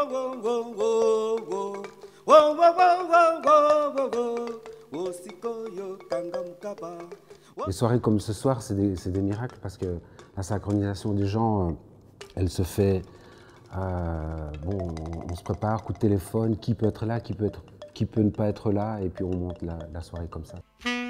Les soirées comme ce soir, c'est des miracles parce que la synchronisation des gens, elle se fait. Bon, on se prépare, coup de téléphone, qui peut être là, qui peut ne pas être là, et puis on monte la soirée comme ça.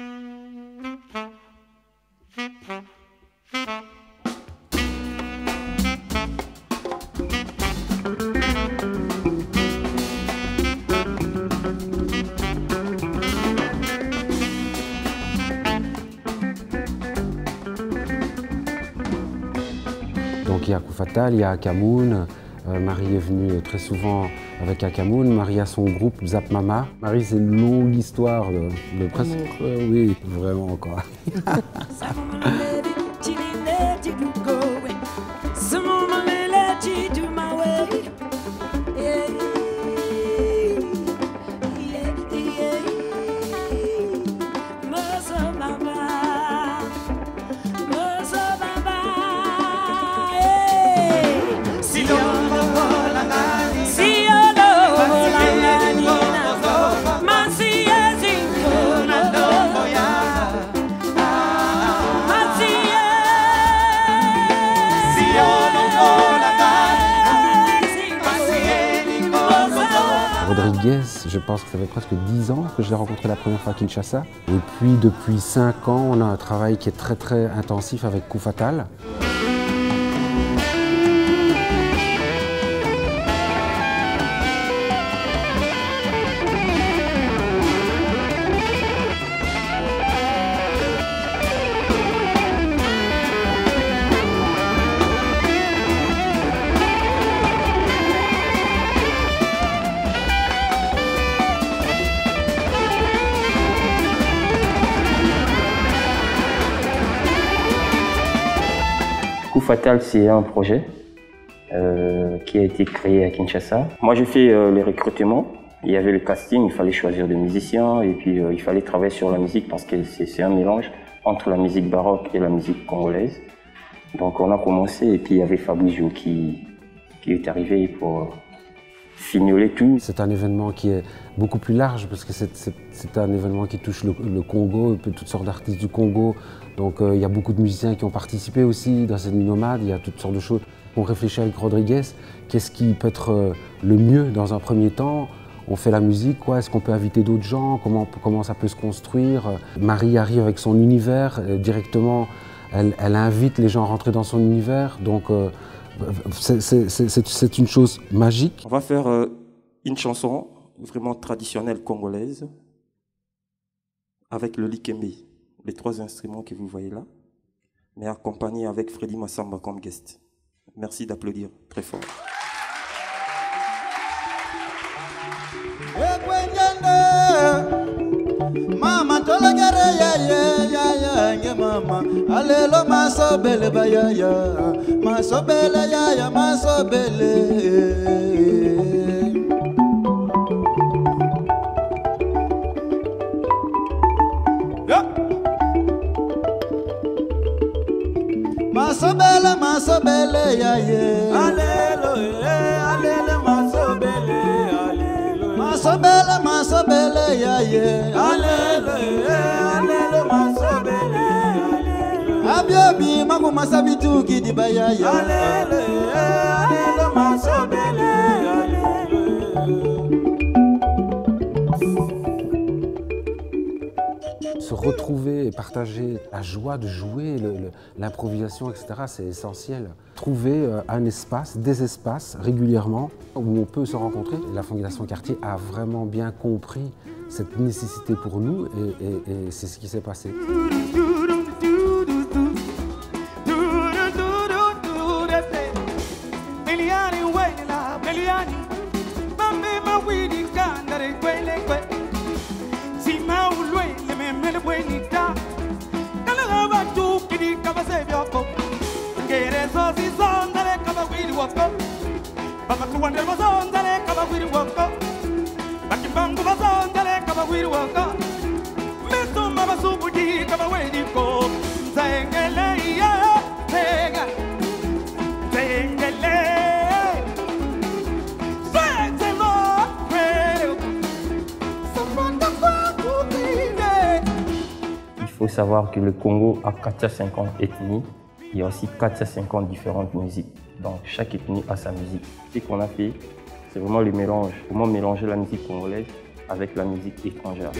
Donc il y a Coup Fatal, il y a Akamoun. Marie est venue très souvent avec Akamoun. Marie a son groupe Zap Mama. Marie, c'est une longue histoire de presque. Oui, vraiment quoi. Rodriguez, je pense que ça fait presque 10 ans que je l'ai rencontré la première fois à Kinshasa. Et puis depuis 5 ans, on a un travail qui est très intensif avec Coup Fatal. Coup Fatal, c'est un projet qui a été créé à Kinshasa. Moi, j'ai fait les recrutements. Il y avait le casting, il fallait choisir des musiciens et puis il fallait travailler sur la musique parce que c'est un mélange entre la musique baroque et la musique congolaise. Donc on a commencé et puis il y avait Fabrizio qui est arrivé pour fignoler tout. C'est un événement qui est beaucoup plus large parce que c'est un événement qui touche le Congo, toutes sortes d'artistes du Congo. Donc il y a beaucoup de musiciens qui ont participé aussi dans cette nuit nomade, il y a toutes sortes de choses. On réfléchit avec Rodriguez, qu'est-ce qui peut être le mieux dans un premier temps? On fait la musique, quoi. Est-ce qu'on peut inviter d'autres gens? Comment ça peut se construire? Marie arrive avec son univers, directement, elle invite les gens à rentrer dans son univers. Donc c'est une chose magique. On va faire une chanson vraiment traditionnelle congolaise avec le likembe, les 3 instruments que vous voyez là, mais accompagné avec Freddy Massamba comme guest. Merci d'applaudir très fort. Mama tolagare ya mama alelo masobele bayaya masobele ya masobele masobele ya ye alelo alelo masobele alelo masobele ya ye alelo alelo masobele alelo abiobi magu masabitu kidi bayaya alelo alelo masobele alelo. Se retrouver et partager la joie de jouer, l'improvisation, etc., c'est essentiel. Trouver un espace, des espaces régulièrement où on peut se rencontrer. La Fondation Cartier a vraiment bien compris cette nécessité pour nous et c'est ce qui s'est passé. faut savoir que le Congo a 450 ethnies. Il y a aussi 450 différentes musiques. Donc chaque ethnie a sa musique. Ce qu'on a fait, c'est vraiment le mélange. Comment mélanger la musique congolaise avec la musique étrangère.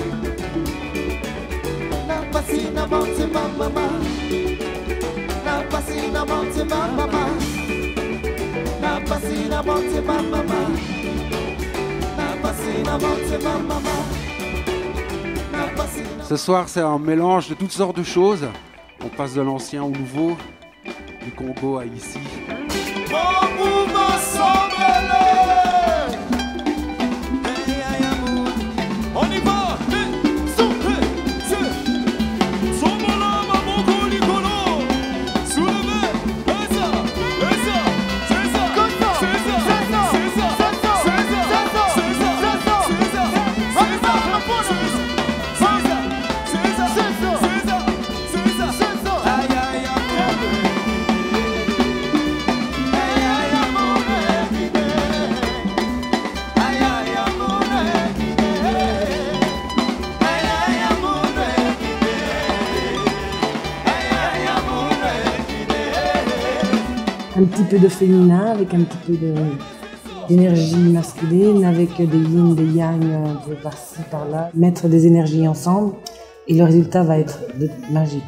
Ce soir, c'est un mélange de toutes sortes de choses. On passe de l'ancien au nouveau, du Congo à ici. On y va. Un petit peu de féminin avec un petit peu d'énergie masculine, avec des yin, des yang un peu par-ci, par-là. Mettre des énergies ensemble et le résultat va être magique.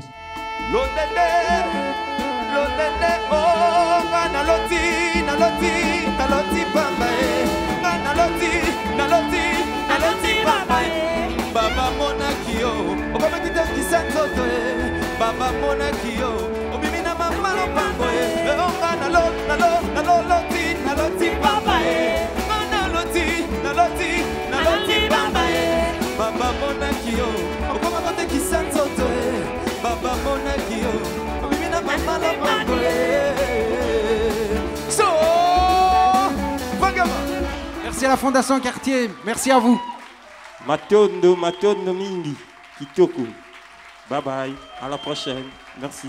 Merci à la Fondation Cartier, merci à vous. Matondo Mingi, Kitoko. Bye bye, à la prochaine. Merci.